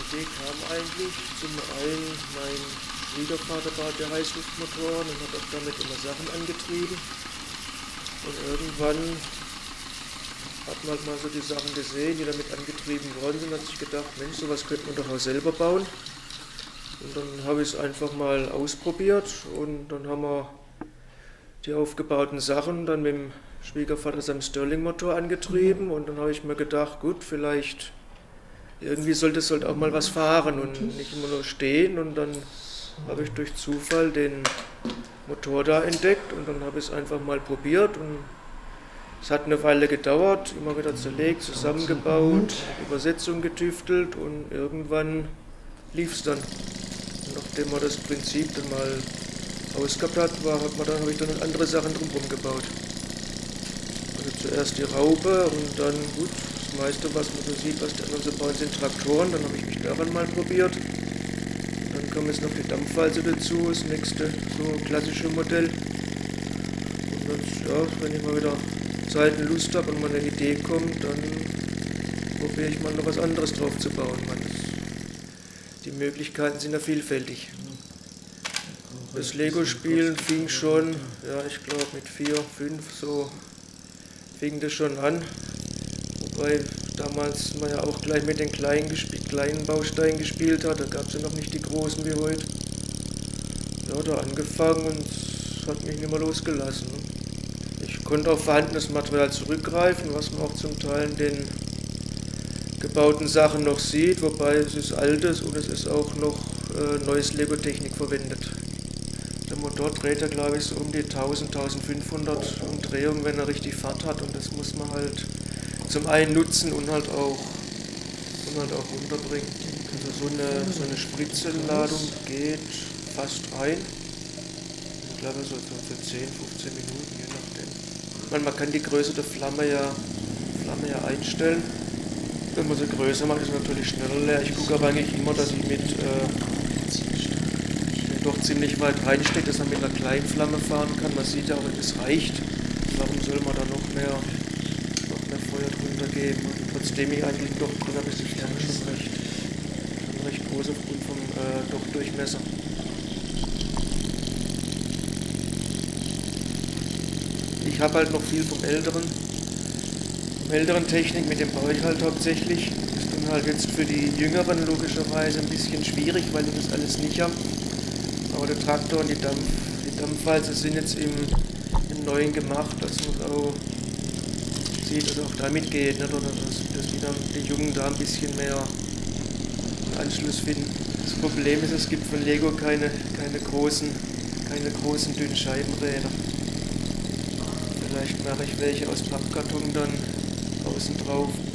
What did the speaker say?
Idee kam eigentlich, zum einen mein Schwiegervater baut ja Heißluftmotoren und hat auch damit immer Sachen angetrieben. Und irgendwann hat man halt mal so die Sachen gesehen, die damit angetrieben worden sind, und hat sich gedacht, Mensch, sowas könnte man doch auch selber bauen. Und dann habe ich es einfach mal ausprobiert und dann haben wir die aufgebauten Sachen dann mit dem Schwiegervater seinem Stirling-Motor angetrieben und dann habe ich mir gedacht, gut, vielleicht irgendwie sollte es halt auch mal was fahren und nicht immer nur stehen, und dann habe ich durch Zufall den Motor da entdeckt und dann habe ich es einfach mal probiert und es hat eine Weile gedauert, immer wieder zerlegt, zusammengebaut, Übersetzung getüftelt und irgendwann lief es dann. Und nachdem man das Prinzip dann mal ausgehabt hat, habe ich dann andere Sachen drumherum gebaut. Also zuerst die Raube und dann, gut, das meiste, was man so sieht, was die anderen so bauen, sind Traktoren. Dann habe ich mich daran mal probiert. Und dann kam jetzt noch die Dampfwalze dazu, das nächste so klassische Modell. Und jetzt, ja, wenn ich mal wieder Zeit und Lust habe und mal eine Idee kommt, dann probiere ich mal noch was anderes drauf zu bauen. Die Möglichkeiten sind ja vielfältig. Das Lego-Spielen fing schon, ja, ich glaube mit 4, 5 so fing das schon an. Wobei damals man ja auch gleich mit den kleinen Bausteinen gespielt hat, da gab es ja noch nicht die großen wie heute. Ja, da angefangen und es hat mich nicht mehr losgelassen. Ich konnte auf vorhandenes Material zurückgreifen, was man auch zum Teil in den gebauten Sachen noch sieht, wobei es ist altes und es ist auch noch neues Lego-Technik verwendet. Der Motor dreht ja, glaube ich, so um die 1000, 1500 Umdrehungen, wenn er richtig Fahrt hat, und das muss man halt zum einen nutzen und halt auch runterbringen. Also so eine Spritzenladung geht fast rein. Ich glaube so für 10, 15 Minuten, je nachdem. Man kann die Größe der Flamme ja einstellen. Wenn man sie größer macht, ist es natürlich schneller leer. Ich gucke aber eigentlich immer, dass ich mit doch ziemlich weit reinsteckt, dass man mit einer kleinen Flamme fahren kann. Man sieht ja auch, es reicht. Warum soll man da noch mehr Feuer drunter geben? Und trotzdem ich eigentlich doch drin habe, ist die Flamme schon recht groß aufgrund vom Durchmesser. Ich habe halt noch viel vom älteren Technik, mit dem baue ich halt hauptsächlich. Ist dann halt jetzt für die Jüngeren logischerweise ein bisschen schwierig, weil die das alles nicht haben. Aber der Traktor und die Dampfwalze sind jetzt im Neuen gemacht, dass man auch sieht, dass auch damit geht, nicht? Oder dass die Jungen da ein bisschen mehr Anschluss finden. Das Problem ist, es gibt von Lego keine großen dünnen Scheibenräder. Vielleicht mache ich welche aus Pappkarton dann außen drauf.